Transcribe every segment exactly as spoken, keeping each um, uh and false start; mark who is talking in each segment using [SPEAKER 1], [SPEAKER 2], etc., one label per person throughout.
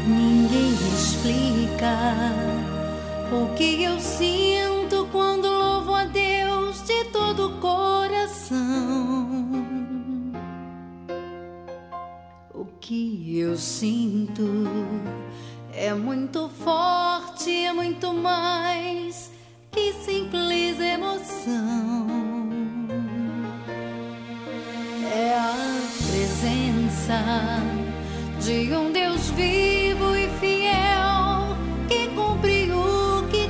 [SPEAKER 1] Ninguém explica o que eu sinto quando louvo a Deus de todo o coração. O que eu sinto é muito forte, é muito mais que simples emoção. É a presença de um Deus vivo e fiel que cumpre o que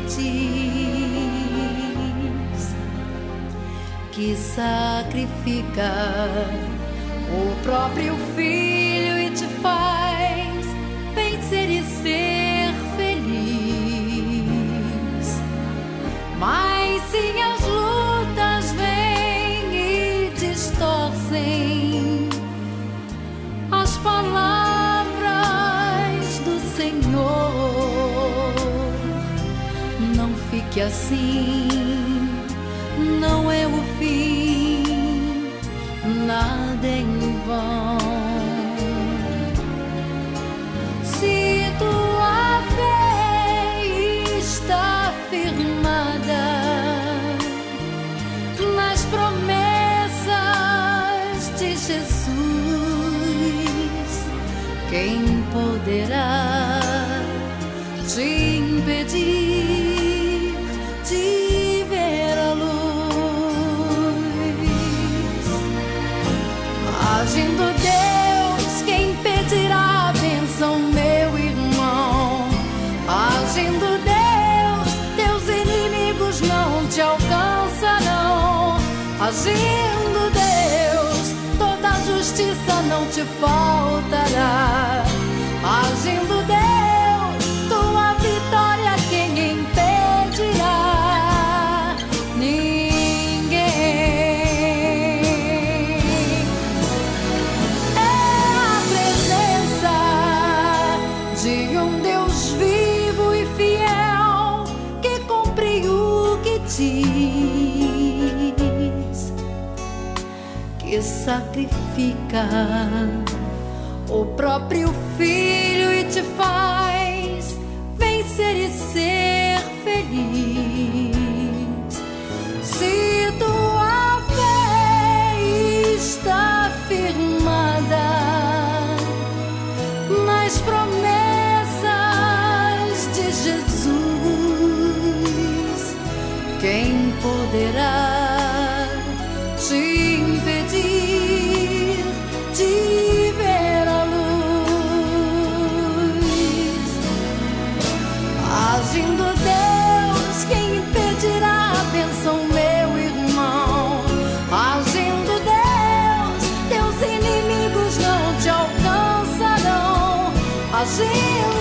[SPEAKER 1] diz, que sacrifica o próprio Filho e te faz vencer e ser feliz. Mas se as lutas vêm e distorcem as palavras do Senhor, não fique assim, não é o fim, nada é em vão. Se tua fé está firmada nas promessas de Jesus, quem poderá te impedir de ver a luz? Agindo Deus, quem impedirá a bênção, meu irmão? Agindo Deus, teus inimigos não te alcançarão. Agindo Deus, toda justiça não te faltará. Agindo Deus, tua vitória quem impedirá? Ninguém. É a presença de um Deus vivo e fiel que cumpre o que diz, que sacrifica o próprio Filho e te faz vencer e ser feliz. Se tua fé está firmada nas promessas de Jesus, quem poderá te impedir de ver a luz? Agindo Deus, quem impedirá a bênção, meu irmão? Agindo Deus, teus inimigos não te alcançarão. Agindo